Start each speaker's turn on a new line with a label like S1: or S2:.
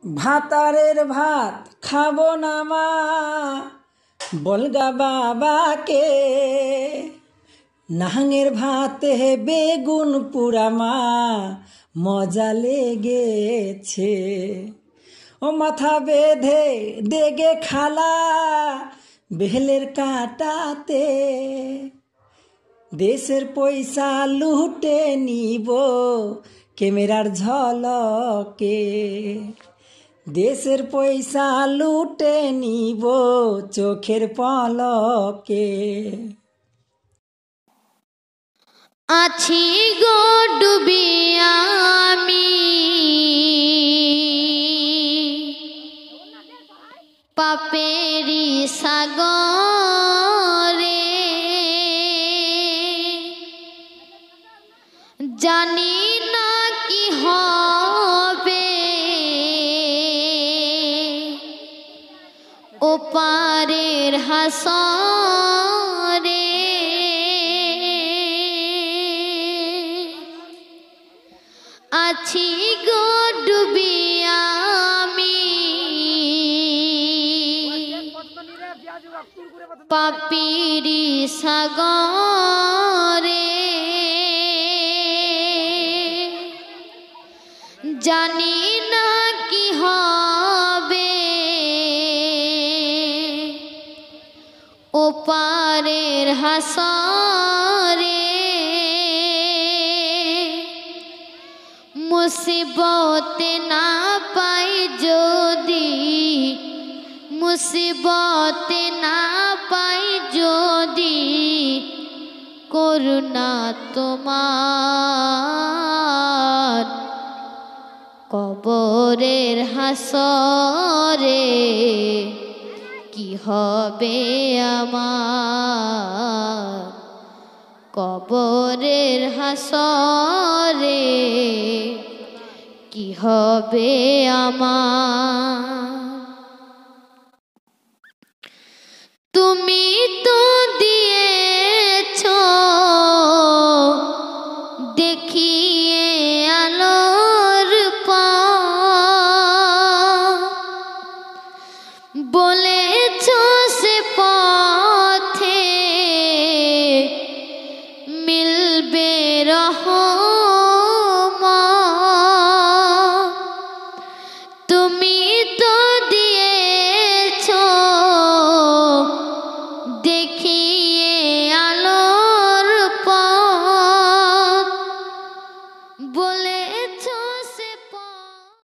S1: ভাতারের ভাত খাবো না মা, বলগা বাবাকে। নাহাঙের ভাতে বেগুন পুরা মা, মজা লেগেছে। ও মাথা বেঁধে দেগে খালা, বেলের কাটাতে। দেশের পয়সা লুটে নিব ক্যামেরার ঝলকে। দেশের পয়সা লুটে নিব চোখের পলকে।
S2: আছি গো ডুবি আমি পাপেরি সাগরে, জানি না কি হবে ওপারের হাসরে। আছি গো ডুবি আমি পাপিরি সাগরে, জানি না কি হবে ওপারের হাসরে। মুসিবতে না পাই যদি, মুসিবতে না পাই যদি, করুণা তোমার কবরের হাসরে কি হবে আমার, কবরের হাসরে কি হবে আমার।